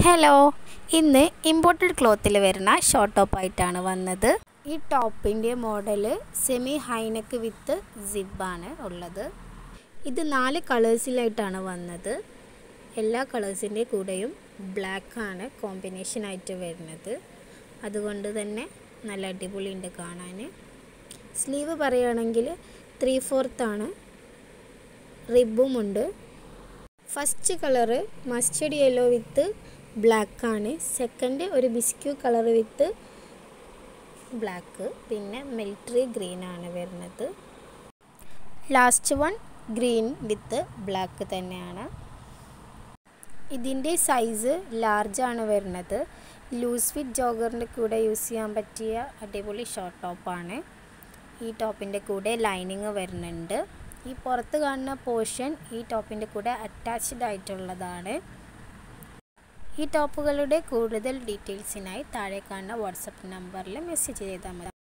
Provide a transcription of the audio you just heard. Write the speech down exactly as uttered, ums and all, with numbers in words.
Hello, ഇന്ന് imported ക്ലോത്തിൽ വരുന്ന short top ആയിട്ടാണ് വന്നത്. ഈ ടോപ്പിൻ്റെ മോഡൽ സെമി ഹൈനെക്ക് വിത്ത് സിബാണ് ഉള്ളത്. ഇത് നാല് കളേഴ്സിലായിട്ടാണ് വന്നത്. എല്ലാ കളേഴ്സിൻ്റെ കൂടെയും ബ്ലാക്കാണ് കോമ്പിനേഷനായിട്ട് വരുന്നത്. അതുകൊണ്ട് തന്നെ നല്ല അടിപൊളിയുണ്ട് കാണാൻ. സ്ലീവ് പറയുകയാണെങ്കിൽ ത്രീ ഫോർത്താണ്. റിബുമുണ്ട്. First colour mustard yellow with ബ്ലാക്കാണ്. സെക്കൻഡ് ഒരു ബിസ്ക്യൂ കളർ വിത്ത് ബ്ലാക്ക്. പിന്നെ മിലിറ്ററി ഗ്രീനാണ് വരുന്നത്. Last one green with black തന്നെയാണ്. ഇതിൻ്റെ സൈസ് ലാർജാണ് വരുന്നത്. ലൂസ് ഫിറ്റ് ജോഗറിൻ്റെ കൂടെ യൂസ് ചെയ്യാൻ പറ്റിയ അടിപൊളി ഷോർട്ട് ടോപ്പാണ്. ഈ ടോപ്പിൻ്റെ കൂടെ ലൈനിങ് വരുന്നുണ്ട്. ഈ പുറത്ത് കാണുന്ന പോർഷൻ ഈ ടോപ്പിൻ്റെ കൂടെ അറ്റാച്ച്ഡ് ആയിട്ടുള്ളതാണ്. ഈ ടോപ്പുകളുടെ കൂടുതൽ ഡീറ്റെയിൽസിനായി താഴെ കാണുന്ന വാട്സപ്പ് നമ്പറിൽ മെസ്സേജ് ചെയ്താൽ മതി.